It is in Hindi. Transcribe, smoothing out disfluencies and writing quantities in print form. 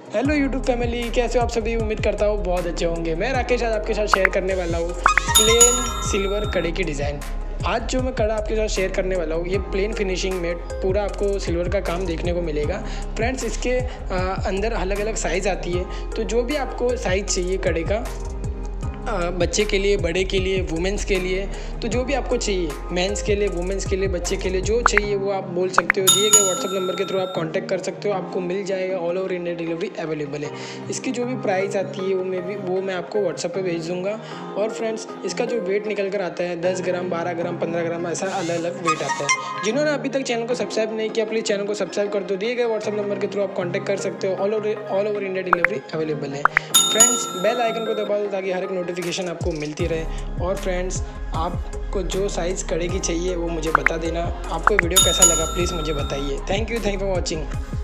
हेलो यूट्यूब फैमिली, कैसे हो आप सभी। उम्मीद करता हूँ बहुत अच्छे होंगे। मैं राकेश आज आपके साथ शेयर करने वाला हूँ प्लेन सिल्वर कड़े की डिज़ाइन। आज जो मैं कड़ा आपके साथ शेयर करने वाला हूँ ये प्लेन फिनिशिंग में पूरा आपको सिल्वर का काम देखने को मिलेगा। फ्रेंड्स, इसके अंदर अलग अलग साइज़ आती है, तो जो भी आपको साइज़ चाहिए कड़े का, बच्चे के लिए, बड़े के लिए, वुमेंस के लिए, तो जो भी आपको चाहिए, मेंस के लिए, वुमेंस के लिए, बच्चे के लिए जो चाहिए वो आप बोल सकते हो। दिए गए व्हाट्सअप नंबर के थ्रू आप कांटेक्ट कर सकते हो, आपको मिल जाएगा। All over India delivery available है। इसकी जो भी प्राइस आती है वो मैं आपको व्हाट्सअप पे भेज दूँगा। और फ्रेंड्स, इसका जो वेट निकल कर आता है 10 ग्राम, 12 ग्राम, 15 ग्राम, ऐसा अलग अलग वेट आता है। जिन्होंने अभी तक चैनल को सब्सक्राइब नहीं किया, प्लीज़ चैनल को सब्सक्राइब कर दो। दिए गए व्हाट्सअप नंबर के थ्रू आप कॉन्टैक्ट कर सकते हो। All over India delivery available है। फ्रेंड्स, बेल आइकन को दबा दो ताकि हर एक नोटिफिकेशन आपको मिलती रहे। और फ्रेंड्स, आपको जो साइज़ कड़े की चाहिए वो मुझे बता देना। आपको वीडियो कैसा लगा प्लीज़ मुझे बताइए। Thank you for watching.